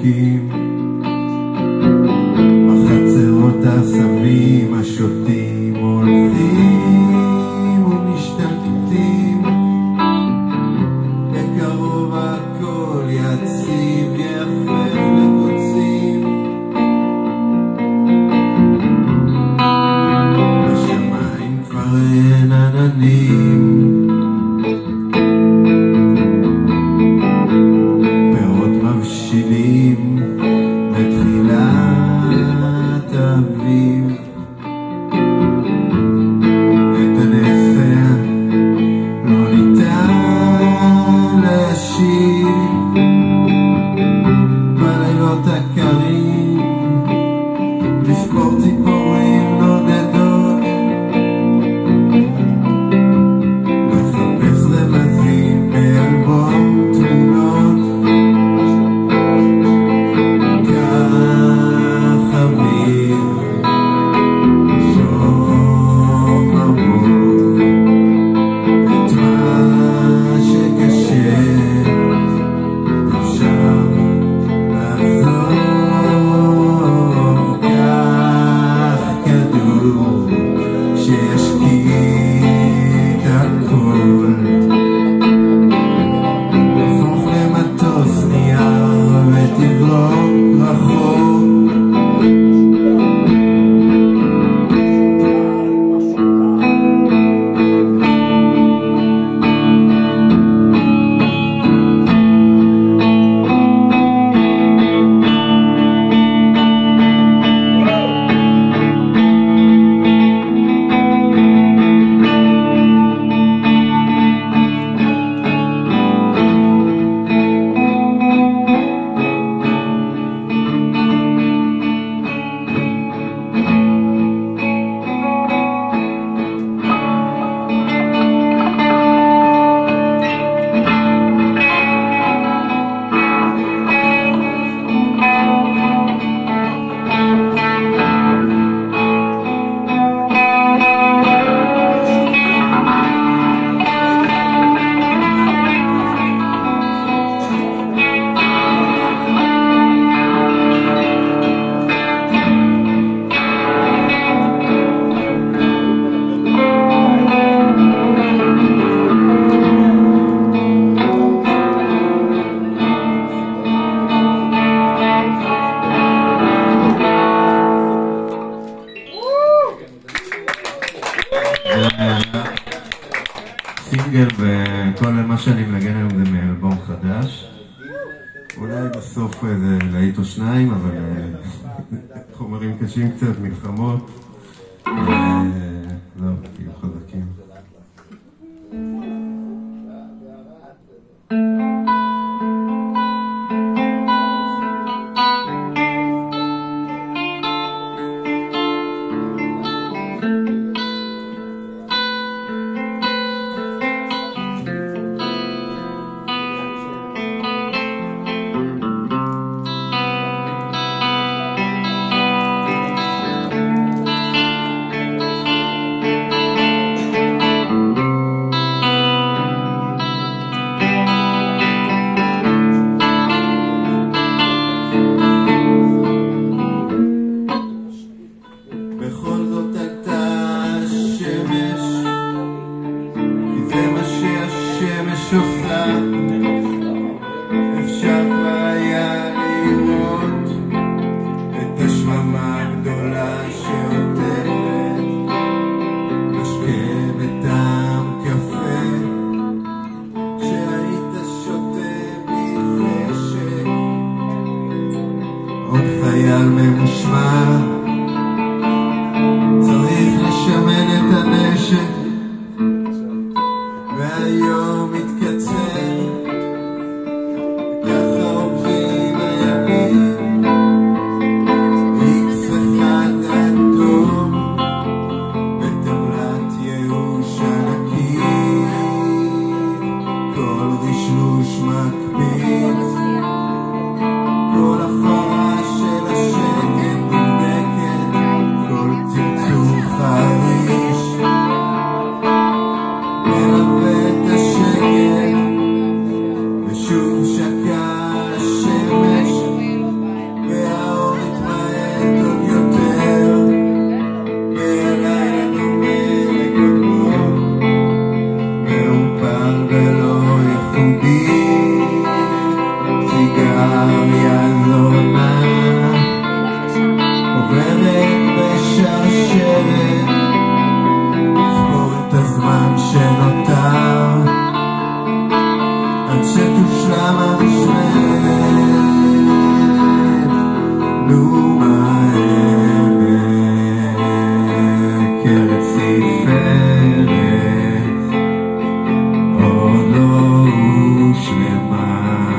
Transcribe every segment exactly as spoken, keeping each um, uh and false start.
רחוקים, בחצרות העשבים השוטים הולכים ומשתלטים, בקרוב הכל יציב יהפך לקוצים, בשמיים כבר אין עננים, מבשילים בתחילת האביב, את הנפע לא ניתן להשיב, בלילות הקרים לספור ציפורים נודדות, לחפש רמזים באלבום תמונות, סינגל, וכל מה שאני מנגן היום זה מאלבום חדש. אולי בסוף זה להיט או שניים, אבל חומרים קשים קצת, מלחמות. זהו, תהיו חזקים. אפשר כבר היה לראות את השממה הגדולה שעוטפת, משקה בטעם קפה שהיית שותה בחשק, עוד חייל ממושמע צריך לשמן את הנשק, והיום מתקצר, ככה עוברים הימים, איקס אחד אדום בטבלת ייאוש ענקית, כל רשרוש מקפיץ, כל הפרה של השקט נבדקת יזונה עוברת בשרשרת לזכור את הזמן שנותר עד שתושלם המשמרת. נו מהעמק ארץ תפארת עוד לא הושלמה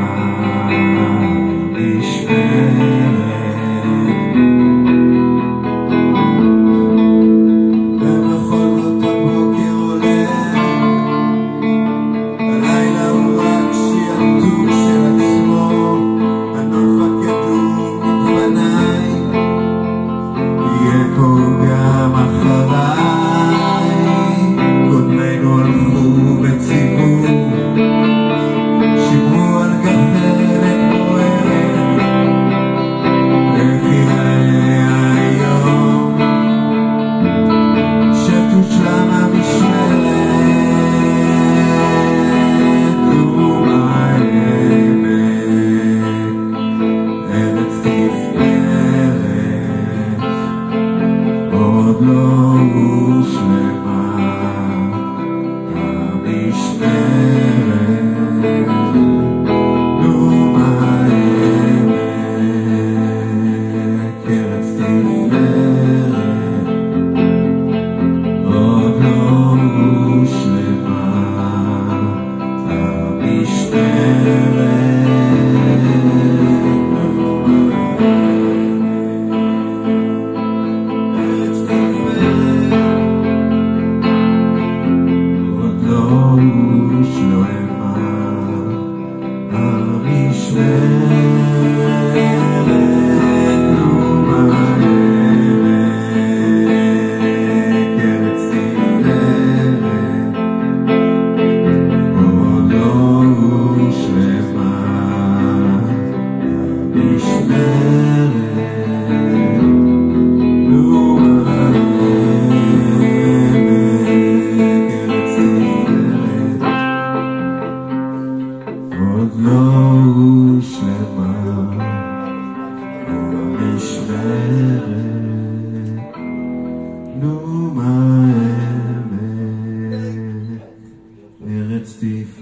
ארץ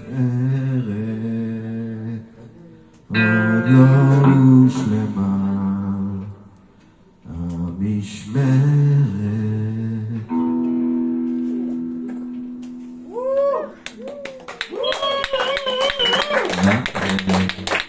תפארת עוד לא הושלמה המשמרת.